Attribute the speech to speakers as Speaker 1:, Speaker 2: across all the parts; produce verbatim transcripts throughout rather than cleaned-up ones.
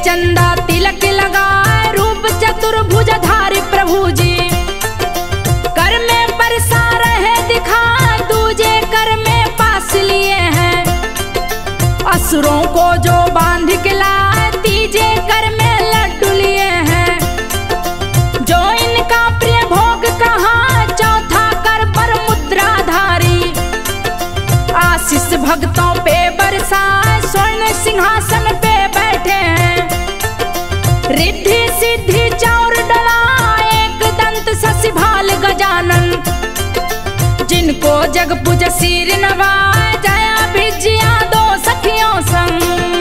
Speaker 1: चंदा तिलक लगाए, रूप चतुर्भुजधारी प्रभु जी। कर में बरसा रहे दिखा, दूजे कर में पास लिए हैं। असुरों को जो बांध के लाए, तीजे कर में लड्डू लिए हैं। जो इनका प्रिय भोग कहा, चौथा कर पर मुद्राधारी। आशीष भक्तों पे बरसाए, स्वर्ण सिंहासन पे बैठे हैं। रिद्धि सिद्धि चौर डला, एक दंत शशिभाल गजानन। जिनको जग पूज सिर नवाए, जया विजया दो सखियों संग।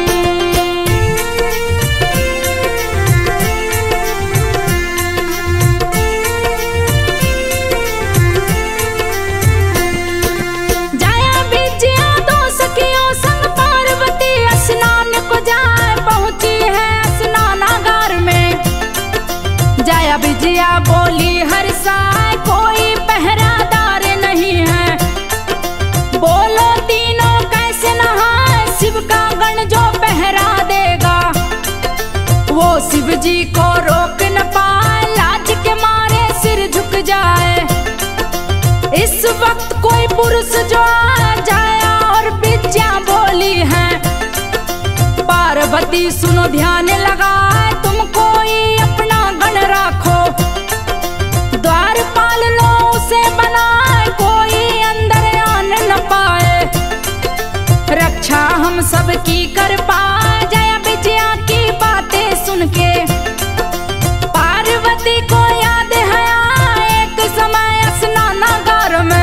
Speaker 1: जया विजया दो सखियों संग, पार्वती स्नान को जाए, पहुंची है स्नानागार में। जया विजया बोली हर साय, कोई पहरादार नहीं है। बोलो तीनों कैसे नहाए, शिव का गण जो पहरा देगा। वो शिव जी को रोक न पाए, लाज के मारे सिर झुक जाए। इस वक्त कोई पुरुष जो आ जाया, और विद्या बोली है। पार्वती सुनो ध्यान लगाए, तुम कोई अपना गण राखो। द्वारपाल लो उसे बनाए, कोई अंदर आन न पाए। रक्षा हम सब की कर पाए, जया विजया की बातें सुन के। पार्वती को याद है एक समय स्नानागार में।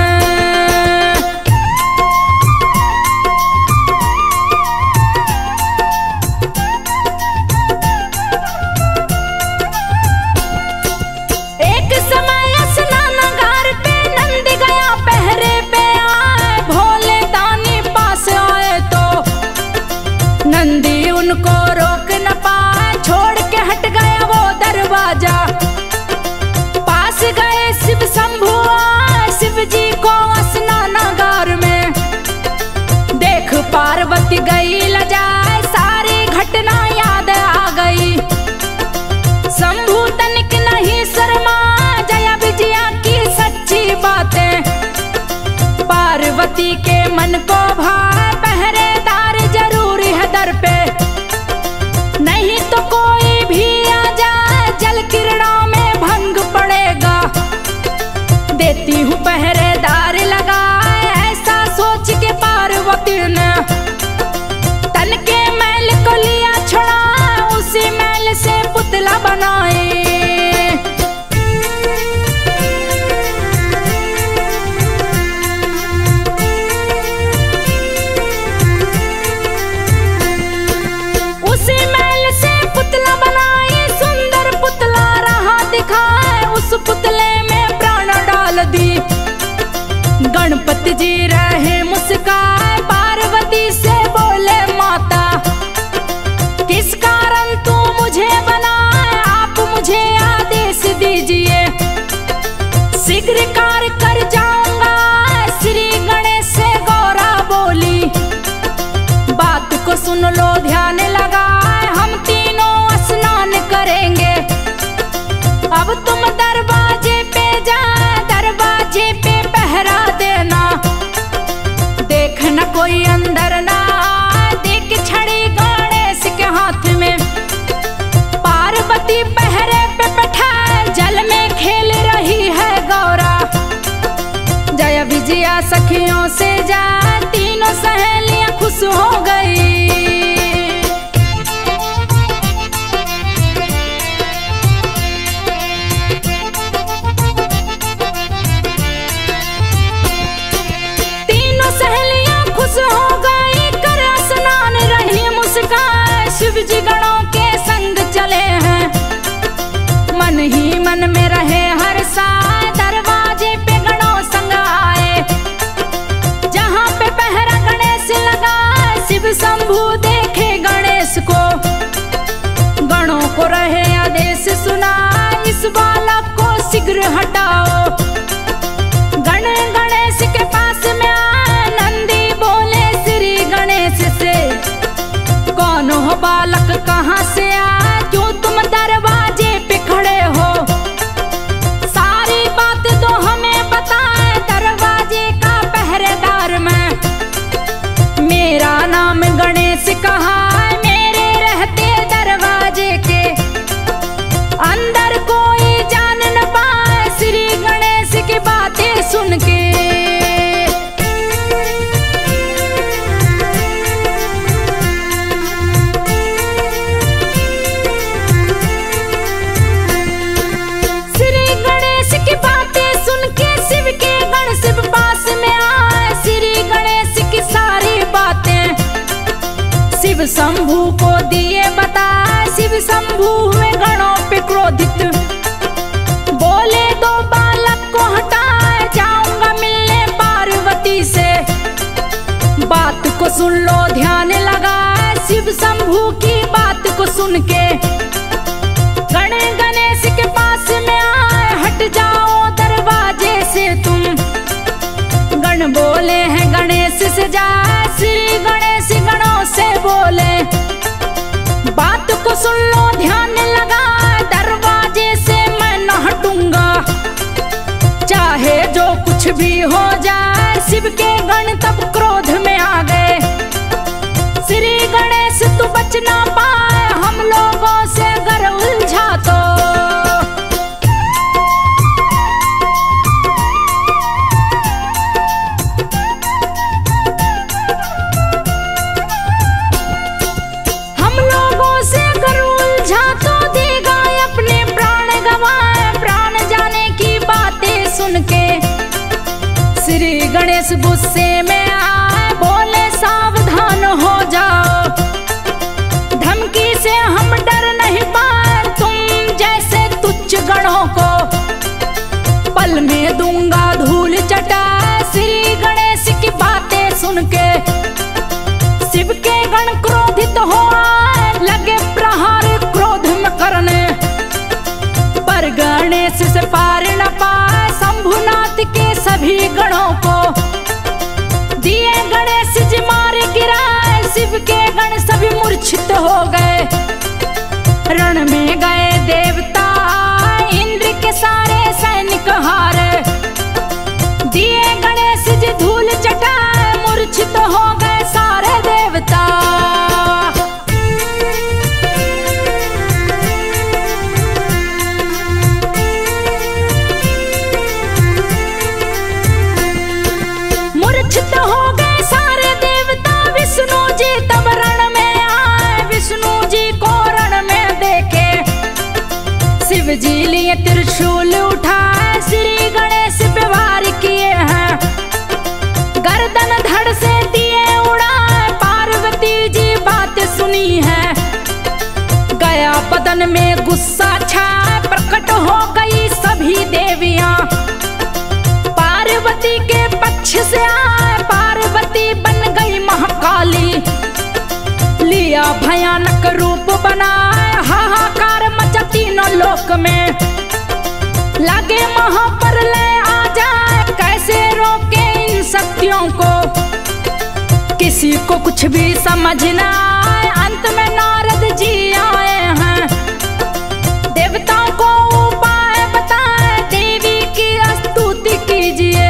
Speaker 1: एक समय स्नानागार पे नंद गया पहरे पे आए, भोले दानी पास आए तो नंदी उनको रोक न पाए। छोड़ के हट गया वो दरवाजा, पास गए शिव शंभु आए, शिव जी को स्नानागार में। देख पार्वती गई लजाए, सारी घटना याद आ गई। शंभु तनिक नहीं शर्मा, जया विजया की सच्ची बातें। पार्वती के मन को भाए, पहरेदार जरूरी है दर पे। नहीं तो कोई भी आ जाए, जल किरणों में भंग पड़ेगा। देती हूँ पहरेदार लगाए, ऐसा सोच के पार्वती ने तन के मैल को लिया छुड़ा, उसी मैल से पुतला बनाए। उसी मैल से पुतला बनाए, सुंदर पुतला रहा दिखाए। उस पुतले में प्राण डाल दी, गणपति जी रहे मुस्काए। पार्वती से बोले माता, किस कारण तू मुझे बनाए, आप मुझे आदेश दीजिए। शीघ्र कार्य कर जाऊंगा, श्री गणेश से गौरा बोली। बात को सुन लो ध्यान लगाए, हम तीनों स्नान करेंगे। अब तुम दरवाजे पे जा, दरवाजे पे पहरा देना। देखना कोई अंदर ना आए, देख छड़ी गणेश के हाथ में। पार्वती पहरे पे बैठा, जल में खेल रही है गौरा। जया विजया सखियों से जा, तीनों सहेलियां खुश हो गई। तीनों सहेलियां खुश हो गई, कर स्नान रही मुस्कान। शिव जी गणों के संग चले हैं, मन ही मन में रहे हर साय। दरवाजे पे गणों संग आए, जहाँ पे पहरा गणेश लगा। शिव शंभु देखे गणेश को, गणों को रहे आदेश सुना। इस बालक को शीघ्र हटाओ, गण गणेश के पास में आ। नंदी बोले श्री गणेश से, कौन हो बालक कहाँ से आ। नाम गणेश कहा मेरे रहते दरवाजे के अंदर कोई जान न पाए श्री गणेश की बातें सुन के। श्री गणेश की बातें सुन के शिव के गण शिव पास में आए श्री गणेश की सारी बातें शिव शंभू को दिए बताए। शिव शंभू हुए गणों पे क्रोधित बोले दो बालक को हटाए जाऊंगा मिलने पार्वती से। बात को सुन लो ध्यान लगाए शिव शंभू की बात को सुन के गण गणेश के पास में आए हट जाओ दरवाजे से तुम। गण बोले हैं गणेश से जाए श्री गणेश गणों से बोले बात को सुन लो ध्यान लगा दरवाजे से मैं न हटूंगा चाहे जो कुछ भी हो जाए। शिव के गण तब क्रोध में आ गए श्री गणेश तू बच ना पाए हम लोगों से अगर उलझा तो। हम लोगों से अगर उलझा तो देगा अपने प्राण गवाए। प्राण जाने की बातें सुन के श्री गणेश गुस्से में आए बोले सावधान हो जाओ धमकी से हम डर नहीं पाए तुम जैसे तुच्छ गणों को पल में दूंगा धूल चटा। श्री गणेश की बातें सुन के शिव के गण क्रोधित हो आए लगे प्रहार क्रोध में करने पर गणेश से पार न पाए। शंभुनाथ के सभी गणों को दिए गणेश जी मार गिराए शिव के गण सभी मूर्छित हो गए। रण में गए देवता इंद्र के सारे सैनिक हारे दिए गणेश जी धूल चटाए मूर्छित हो गए सारे देवता। मूर्छित हो गए सारे देवता विष्णु जी तब रण में आए। विष्णु जी को रण में देखे शिव जी लिए त्रिशूल उठाए श्री गणेश पे वार किए हैं गर्दन धड़ से दिए उड़ाए। पार्वती जी बात सुनी है गया बदन में गुस्सा छाए प्रकट हो गई सभी देवियां पार्वती के पक्ष से आए। पार्वती बन गई महाकाली लिया भयानक रूप बनाए हाहाकार मचा तीनों लोक में लगे महाप्रलय आ जाए। कैसे रोके इन शक्तियों को किसी को कुछ भी समझ न आए। अंत में नारद जी आए हैं देवताओं को उपाय बताए देवी की स्तुति कीजिए।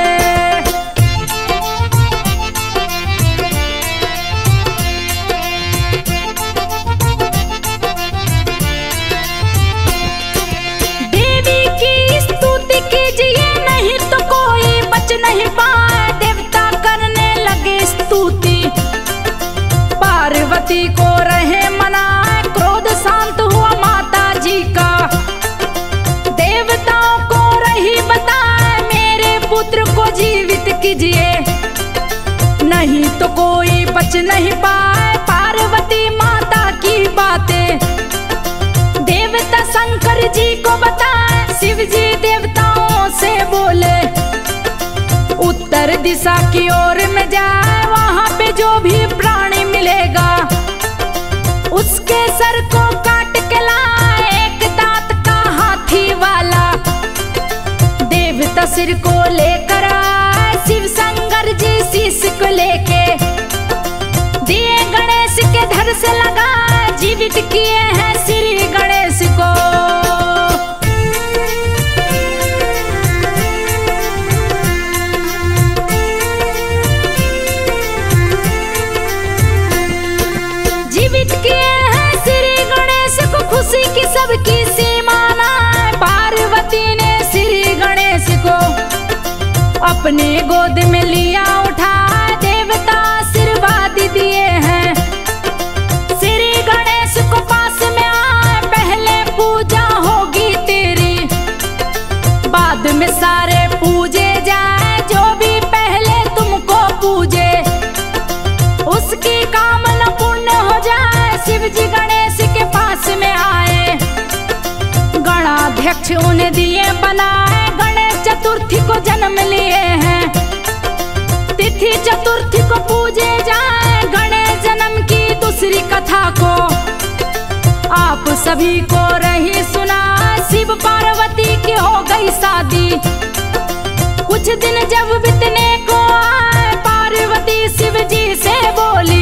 Speaker 1: देवी की स्तुति कीजिए नहीं तो कोई बच नहीं पाए। देवता करने लगे स्तुति पार्वती को रहे मनाए क्रोध शांत हुआ माता जी का। देवताओं को रही बताए मेरे पुत्र को जीवित कीजिए नहीं तो कोई बच नहीं पाए। पार्वती माता की बातें देवता शंकर जी को बताए। शिव जी देवताओं से बोले उत्तर दिशा की ओर में जाए वहां पे जो भी प्राणी मिलेगा उसके सर को काट के लाए एक दांत का हाथी वाला। देवता सिर को लेकर आए शिव शंकर जी शीश को लेके दिए गणेश के धड़ से लगा जीवित किए हैं श्री गणेश को। अपने गोद में लिया उठा, देवता आशीर्वाद दिए हैं। श्री गणेश को पास में आए, पहले पूजा होगी तेरी, बाद में सारे पूजे जाए। जो भी पहले तुमको पूजे, उसकी कामना पूर्ण हो जाए। शिव जी गणेश के पास में आए, गणाध्यक्ष उन्हें दिए बनाए। गणेश चतुर्थी को जन्म लिए हैं, तिथि चतुर्थी को पूजे जाए। गणेश जन्म की दूसरी कथा को आप सभी को रही सुना। शिव पार्वती की हो गई शादी, कुछ दिन जब बीतने को आए, पार्वती शिव जी से बोली,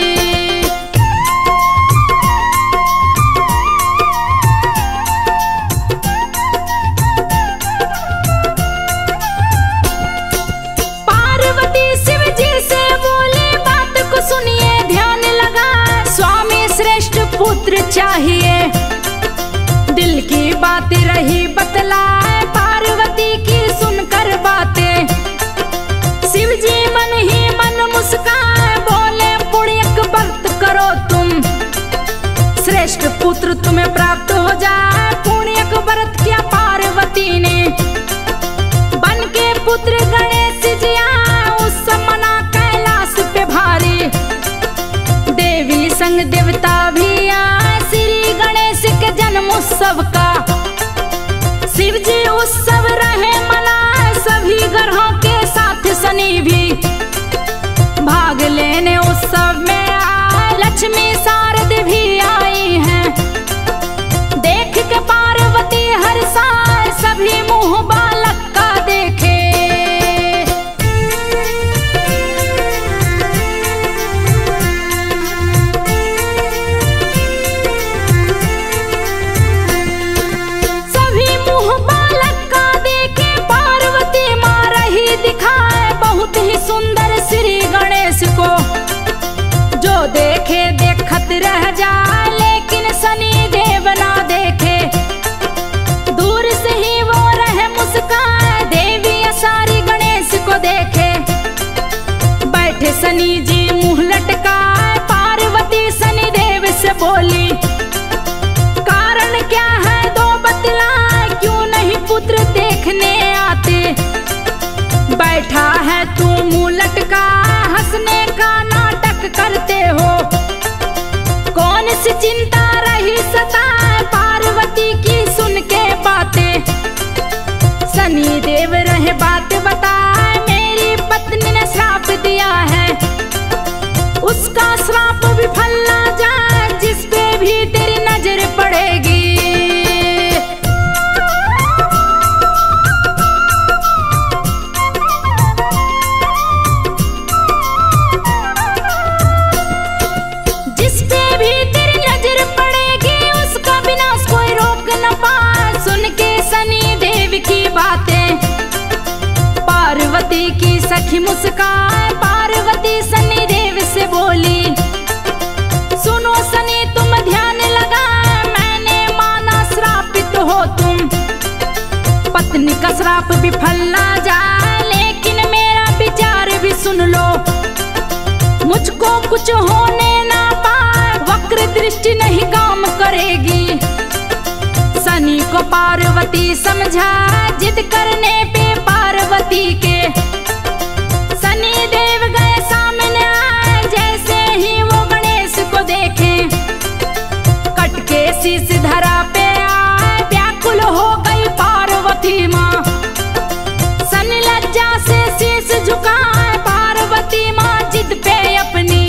Speaker 1: पार्वती शिव जी से बोली, बात को सुनिए ध्यान लगा। स्वामी श्रेष्ठ पुत्र चाहिए, दिल की बात रही बतलाए। पार्वती की सुनकर बातें, शिव जी मन ही मन मुस्काए। बोले पुण्यक व्रत करो तुम, श्रेष्ठ पुत्र तुम्हें प्राप्त हो जाए। पुण्यक व्रत किया पार्वती ने, बन के पुत्र गणेश जी आए। उस मना कैलाश पे भारी, देवी संग देवता भी आए। श्री गणेश के जन्म उत्सव का शिव जी उत्सव रहे मनाए। सभी ग्रहों के साथ शनि भी भाग लेने उत्सव में आए। लक्ष्मी शारद भी आई हैं, देख के पार्वती हर साल सभी मुंह बालक का देखे। सुंदर श्री गणेश को जो देखे देखत रह जाए, लेकिन शनि देव ना देखे। दूर से ही वो रहे मुस्काए, देवी सारी गणेश को देखे। बैठे शनि जी मुंह लटकाए, पार्वती शनि देव से बोली, कारण क्या है दो बतलाए। क्यों नहीं पुत्र देखने आते, बैठा है तू मुंह लटका, हंसने का नाटक करते हो। कौन सी चिंता रही सताए, पार्वती की सुन के बातें। शनि देव रहे बात बताए, मेरी पत्नी ने श्राप दिया है, उसका श्राप विफल ना जाए। जिस पे भी तेरी नजर पड़ेगी, पार्वती की सखी मुस्कान। पार्वती शनि देव से बोली, सुनो शनि तुम ध्यान लगा, मैंने माना श्रापित हो तुम। पत्नी का श्राप विफल ना जाए, लेकिन मेरा विचार भी सुन लो। मुझको कुछ होने ना पाए, वक्र दृष्टि नहीं काम करेगी। शनि को पार्वती समझा, जिद करने पे पार्वती के शनि देव गए सामने आए। जैसे ही वो गणेश को देखे, कट के शीश धरा पे आए। व्याकुल हो गई पार्वती माँ, शनि लज्जा से शीश झुकाए। पार्वती माँ जिद पे अपनी,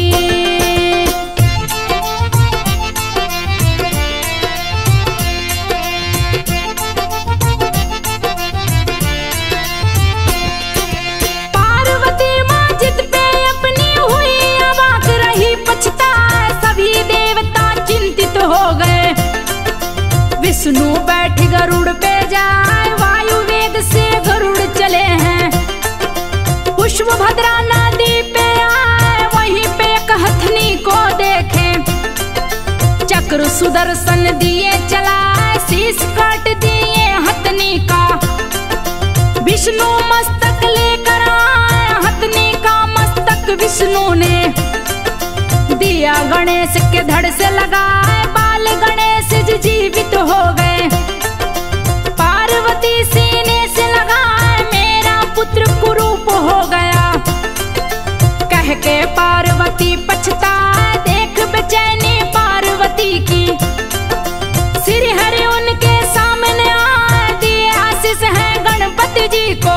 Speaker 1: विष्णु बैठ गरुड़ पे जाए, वायु वेग से गरुड़ चले हैं। पुष्प भद्रा नदी पे आए, वहीं पे एक हथनी को देखे। चक्र सुदर्शन दिए चलाए, शीश काट दिए हथनी का। विष्णु मस्तक लेकर आए हथनी का मस्तक विष्णु ने, दिया गणेश के धड़ से लगाए, बाल गणेश जी जीवित हो गए। पार्वती सीने से लगाए, मेरा पुत्र कुरूप हो गया, कह के पार्वती पछताए, देख बेचैनी पार्वती की। श्री हरि उनके सामने आए, दिए आशीष है गणपति जी को।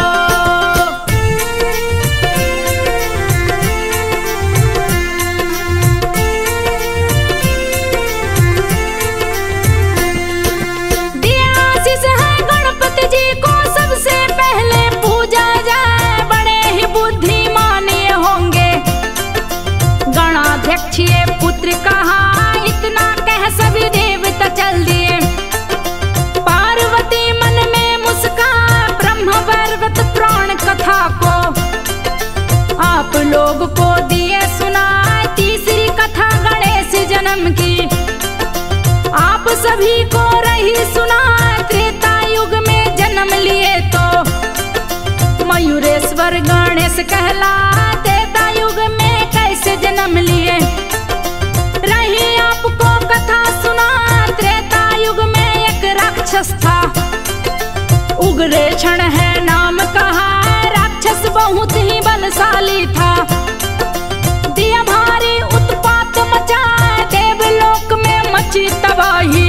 Speaker 1: ये पुत्र कहा, इतना कह सभी देवता चल दिए। पार्वती मन में मुस्कान, ब्रह्म पर्वत पुराण कथा को आप लोग को दिए सुना। तीसरी कथा गणेश जन्म की आप सभी को रही सुना। त्रेता युग में जन्म लिए तो मयूरेश्वर गणेश कहला, त्रेता युग में कैसे जन्म लिए रही आपको कथा सुना। त्रेता युग में एक राक्षस था, उग्र क्षण है नाम कहा, राक्षस बहुत ही बलशाली था। दिया भारी उत्पात मचा, देवलोक में मची तबाही।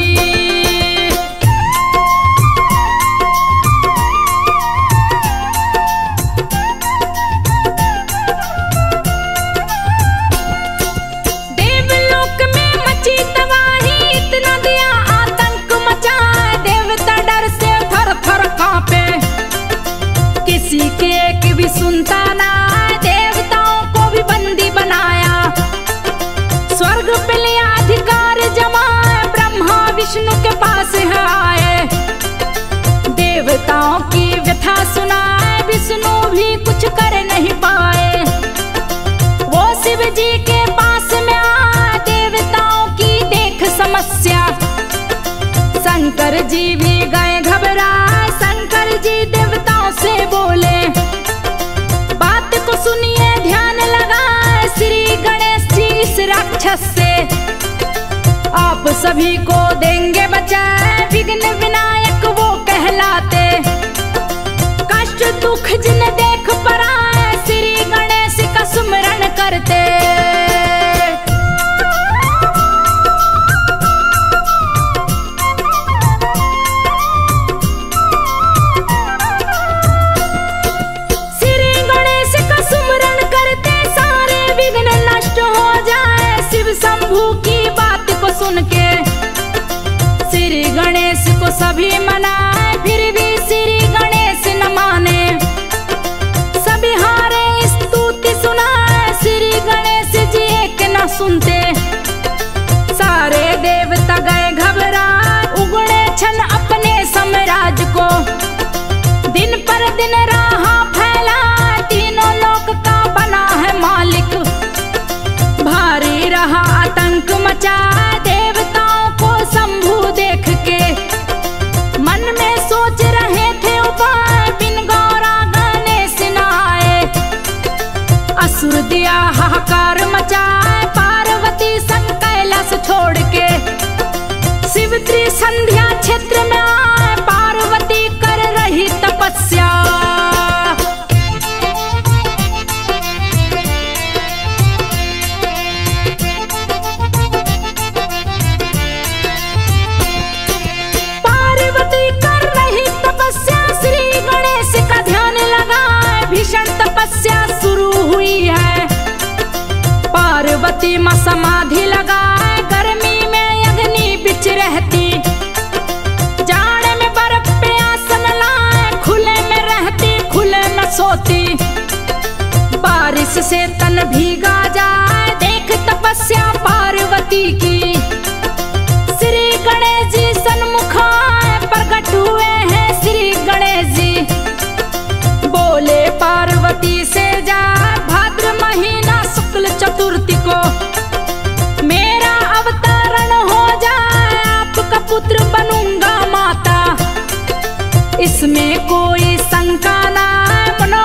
Speaker 1: सुनता ना, देवताओं को भी बंदी बनाया, स्वर्ग पे लिया अधिकार जमाए, ब्रह्मा विष्णु के पास है आए। देवताओं की व्यथा सुनाए, विष्णु भी कुछ कर नहीं पाए। वो शिव जी के पास में आए, देवताओं की देख समस्या, शंकर जी भी गए घबराए। शंकर जी देवताओं से बोले, को सुनिए ध्यान लगाए, श्री गणेश जी इस राक्षस से आप सभी को देंगे बचाए। विघ्न विनायक वो कहलाते, कष्ट दुख जिन देख पराए, श्री गणेश का सुमरन करते। शंभू की बात को सुन के श्री गणेश को सभी मनाए, फिर भी श्री गणेश न माने। सभी हारे स्तुति सुनाए, श्री गणेश जी एक न सुनते। सारे देवता गए घबराए, उगड़े छन अपने साम्राज्य को, दिन पर दिन रहा फैला, तीनों लोक का बना है मालिक। भारी रहा आतंक मचा, देवताओं को शंभू देख के मन में सोच रहे थे उपाय, बिन गौरा गणेश न आए। असुर दिया हाहाकार मचाए, पार्वती संग कैलाश छोड़ के शिव त्रिसंध्या क्षेत्र में आए, पार्वती कर रही तपस्या। भीषण तपस्या शुरू हुई है, पार्वती मां समाधि लगाए, गर्मी में अग्नि बिच रहती, जाड़े में बर्फ पे आसन लाए, खुले में रहती खुले में सोती। बारिश से तन भीगा जाए, देख तपस्या पार्वती की। श्री गणेश जी सन्मुख आए, प्रकट हुए हैं श्री गणेश जी। बोले पार्वती से जा, भाद्र महीना शुक्ल चतुर्थी को मेरा अवतरण हो जाए, आपका पुत्र बनूंगा माता। इसमें कोई शंका ना, मनो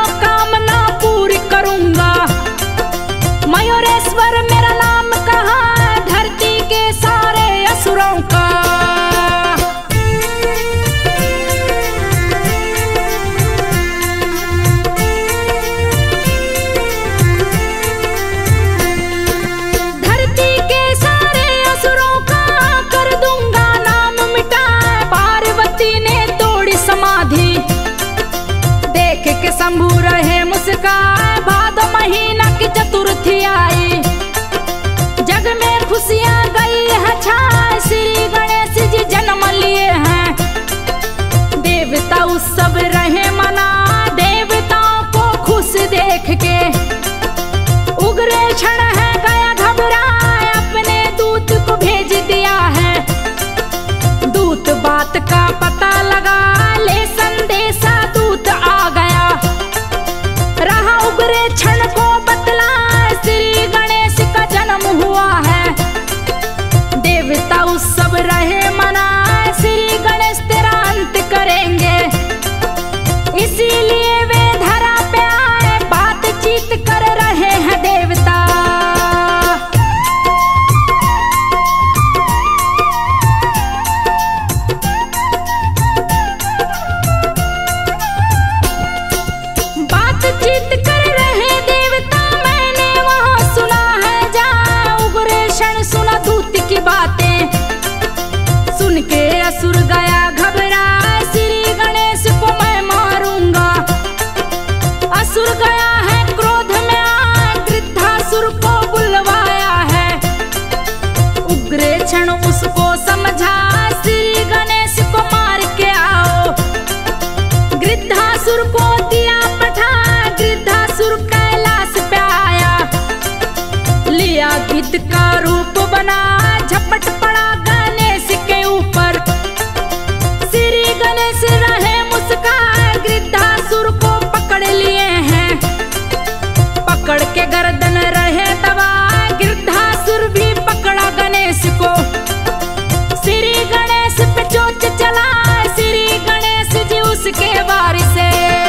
Speaker 1: क्रोधित का रूप बना झपट पड़ा गणेश के ऊपर। श्री गणेश रहे मुस्कान, गृध्रासुर को पकड़ लिए हैं। पकड़ के गर्दन रहे दबा, गृध्रासुर भी पकड़ा गणेश को। श्री गणेश पे चोट चला, श्री गणेश जी उसके वार से।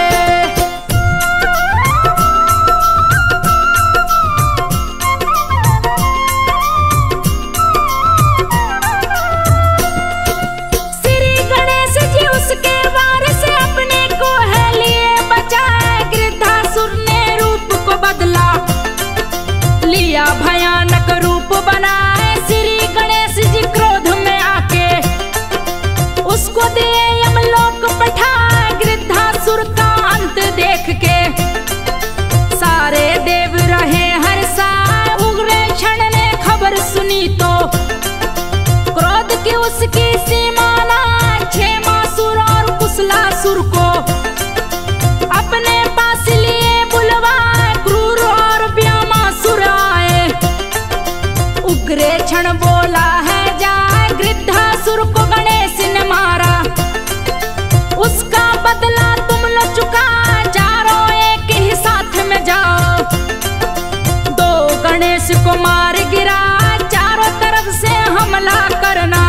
Speaker 1: भयानक रूप बनाए श्री गणेश जी क्रोध में आके, उसको दिए यमलोक पठाए। गृध्रासुर का अंत देख के सारे देव रहे हर्षाए। उग्र क्षण ने खबर सुनी तो क्रोध की उसकी सीमा ना, क्षेमासुर और कुशलासुर को अपने पास लिए बुलवाए। क्रूर और व्योमासुर आए, उग्र क्षण बोला है जाए। गृध्रासुर को गणेश ने मारा, उसका बदला तुम लो चुका। चारों एक ही साथ में जाओ, दो गणेश को मार गिरा। चारों तरफ से हमला करना,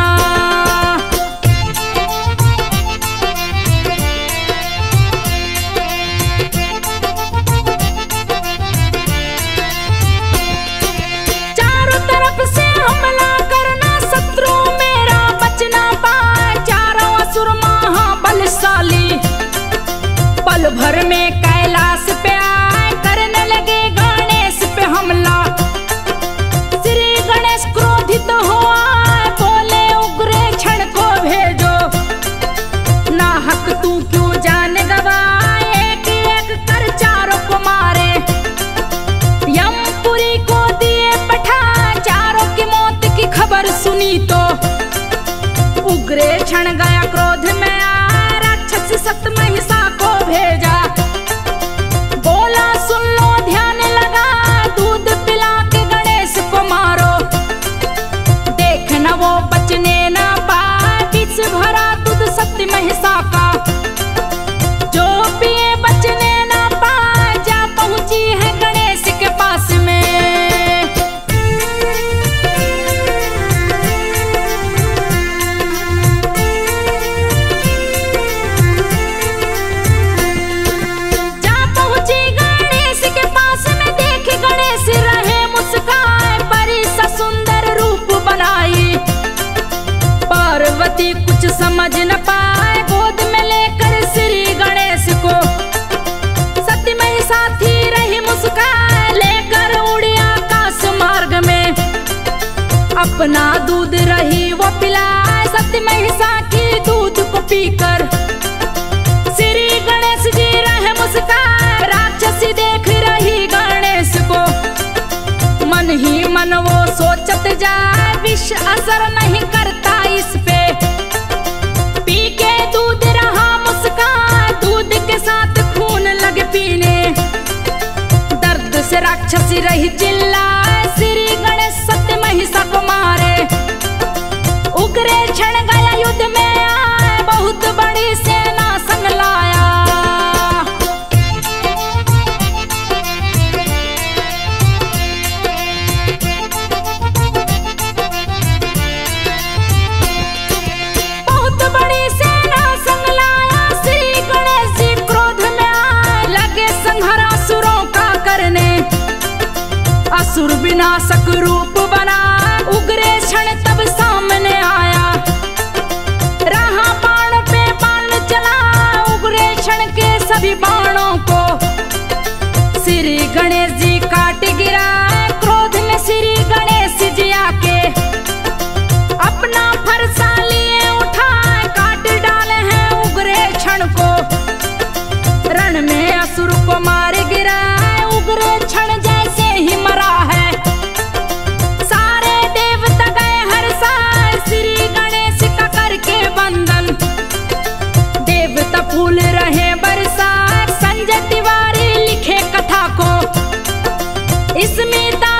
Speaker 1: पल भर में कैलाश पे आए, करने लगे गणेश पे हमला। श्री गणेश क्रोधित हुआ, बोले उग्र क्षण को भेजो। नाहक तू क्यों जान गवाए, एक एक कर चारों को मारे। यमपुरी को दिए पठा, चारों की मौत की खबर सुनी तो उग्र क्षण गया क्रोध में आए। राक्षस सप्तमहिषा को भेजा, बोला सुन लो ध्यान लगा। दूध पिला के गणेश को मारो, देखना वो बचने ना पाए। विष भरा दूध सप्तमहिषा का, जो पिए बचने ना पाए। जा पहुंची है गणेश के पास में। पार्वती कुछ समझ न पाए, गोद में लेकर श्री गणेश को। सप्तमहिषा थी रही मुस्कान, लेकर उड़ी आकाश मार्ग में। अपना दूध रही वो पिलाए, सप्तमहिषा की दूध को पीकर। श्री गणेश जी रहे मुस्कान, राक्षसी देख रही गणेश को। मन ही मन वो सोचत जाए, विष असर नहीं करता इस पे। पी के दूध रहा मुस्कान, दूध के साथ खून लगे पीने। दर्द से राक्षसी रही चिल्लाए, श्री गणेश सप्तमहिषा को मारे। उग्र क्षण गया युद्ध में आए, बहुत बड़ी सेना संग लाया। असुर विनाशक रूप बना, उग्र क्षण तब सामने आया। रहा बाण पे बाण चला, उग्र क्षण के सभी बाणों को श्री गणेश जी काट गिरा। क्रोध में श्री गणेश जी आके अपना फरसा लिए उठा, काट डाले हैं उग्र क्षण को। रण में असुर को मार गिरा, उग्र क्षण जैसे ही मरा है। सारे देवता गए हर साल, श्री गणेश का करके बंधन। देवता फूल रहे बरसात, संजय तिवारी लिखे कथा को। इसमें